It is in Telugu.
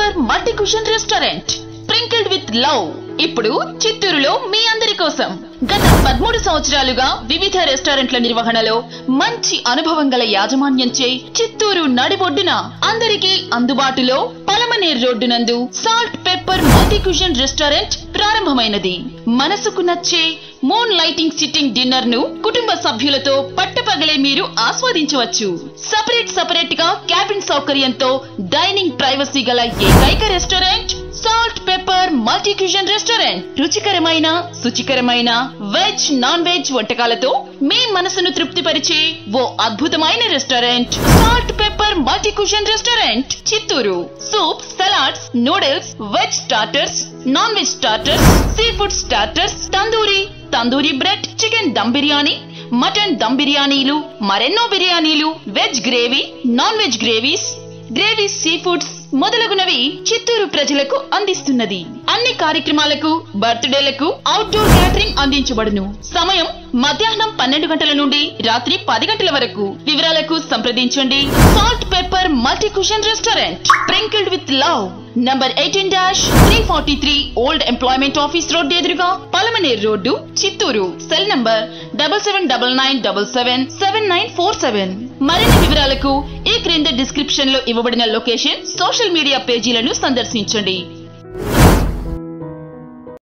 Pepper multi cuisine restaurant sprinkled with love ఇప్పుడు చిత్తూరులో మీ అందరి కోసం గత 13 సంవత్సరాలుగా వివిధ రెస్టారెంట్ల నిర్వహణలో మంచి అనుభవం గల యాజమాన్యంచే చిత్తూరు నడిబొడ్డున అందరికీ అందుబాటులో పలమనేర్ రోడ్డు నందు salt pepper multi cuisine restaurant ప్రారంభమైనది. మనసుకు నచ్చే మూన్ లైటింగ్ సిట్టింగ్ డిన్నర్ ను కుటుంబ సభ్యులతో పట్టపగలే మీరు ఆస్వాదించవచ్చు. సపరేట్ గా క్యాబిన్ సౌకర్యంతో డైనింగ్ ప్రైవసీ గల ఏకైక restaurant salt pepper multi cuisine restaurant. రుచికరమైన శుచికరమైన వెజ్ నాన్ వెజ్ వంటకాలతో మీ మనసును తృప్తిపరిచే ఓ అద్భుతమైన restaurant salt pepper multi cuisine restaurant Chittoor. Soup, salads, noodles, veg starters, non veg starters, seafood starters, tandoori bread, chicken dum biryani, mutton dum బిర్యానీలు, మరెన్నో బిర్యానీలు, veg gravy, non veg gravies, seafood మొదలగునవి చిత్తూరు ప్రజలకు అందిస్తున్నది. అన్ని కార్యక్రమాలకు, బర్త్డేలకు అవుట్డోర్ క్యాటరింగ్ అందించబడును. సమయం మధ్యాహ్నం 12 గంటల నుండి రాత్రి 10 గంటల వరకు. వివరాలకు సంప్రదించండి. Salt pepper multi cuisine restaurant sprinkled with love, number 18-343 old employment office road ఎదురుగా Palamaner road Chittoor. Cell number 7799777947. మరిన్ని వివరాలకు ఈ క్రింద డిస్క్రిప్షన్ లో ఇవ్వబడిన లొకేషన్, సోషల్ మీడియా పేజీలను సందర్శించండి.